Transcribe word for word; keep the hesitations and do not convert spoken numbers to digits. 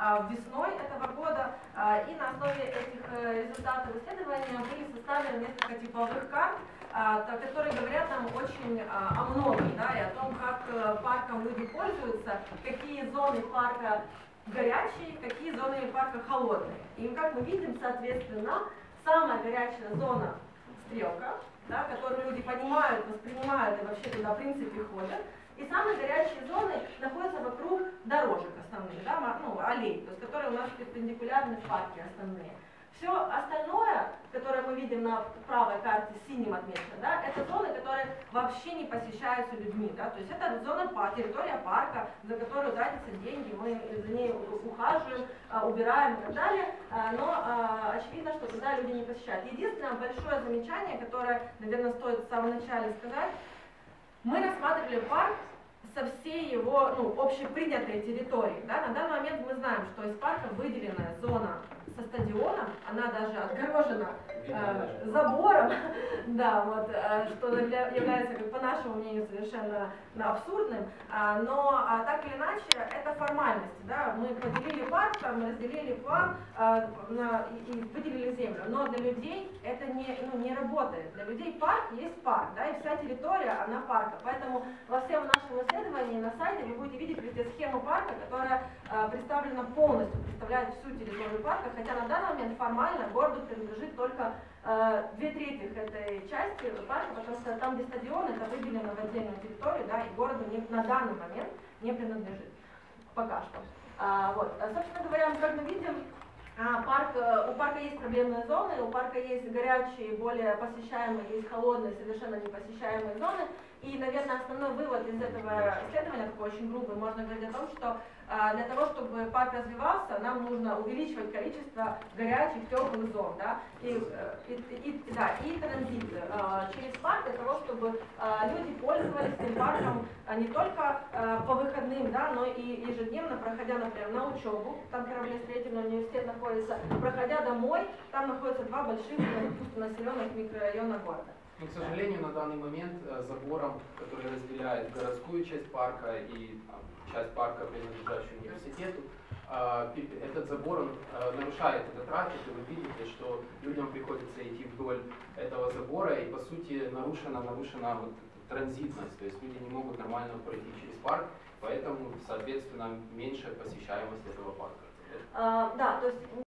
весной этого года, и на основе этих результатов исследования были составлены несколько типовых карт, которые говорят нам очень о многом, да, и о том, как парком люди пользуются, какие зоны парка горячие, какие зоны парка холодные. И как мы видим, соответственно, самая горячая зона стрелка, да, которую люди понимают, воспринимают и вообще туда в принципе ходят. И самые горячие зоны находятся вокруг дорожек основных, да, ну, аллей, то есть которые у нас перпендикулярны в парке основные. Все остальное, которое мы видим на правой карте синим отмечено, да, это зоны, которые вообще не посещаются людьми. Да, то есть это зона, территория парка, за которую тратятся деньги, мы за ней ухаживаем, убираем и так далее. Но очевидно, что туда люди не посещают. Единственное большое замечание, которое, наверное, стоит в самом начале сказать, мы рассматривали парк со всей его, ну, общепринятой территории. Да? На данный момент мы знаем, что из парка выделенная зона со стадионом, она даже отгорожена э, забором, да, вот, э, что является, как, по нашему мнению, совершенно абсурдным, а, но а, так или иначе это формальности. Да? Мы поделили парк, там, разделили план а, на, и, и выделили землю, но для людей это не, ну, не работает. Для людей парк есть парк, да, и вся территория, она парка. Поэтому во всем нашем исследовании на сайте вы будете видеть везде схему парка, которая а, представлена полностью, представляет всю территорию парка, хотя на данный момент формально городу принадлежит только э, две трети этой части парка, потому что там, где стадион, это выделено в отдельную территорию, да, и городу не, на данный момент не принадлежит. Пока что. А, вот. Собственно говоря, как мы видим, а, парк, у парка есть проблемные зоны, у парка есть горячие, более посещаемые, есть холодные, совершенно непосещаемые зоны. И, наверное, основной вывод из этого исследования, такой очень грубый, можно говорить о том, что а, для того, чтобы парк развивался, нам нужно увеличивать количество горячих, теплых зон, да, и, и, и, да, и транзит а, через парк для того, чтобы а, люди пользовались этим парком а, не только а, по выходным, да, но и ежедневно, проходя, например, на учебу, там кораблестроительный университет находится, проходя домой, там находятся два больших густонаселенных микрорайона города. Но, к сожалению, на данный момент забором, который разделяет городскую часть парка и там, часть парка, принадлежащую университету, этот забор он нарушает этот трафик, и вы видите, что людям приходится идти вдоль этого забора, и по сути нарушена, нарушена вот транзитность, то есть люди не могут нормально пройти через парк, поэтому, соответственно, меньше посещаемость этого парка. А, да, то есть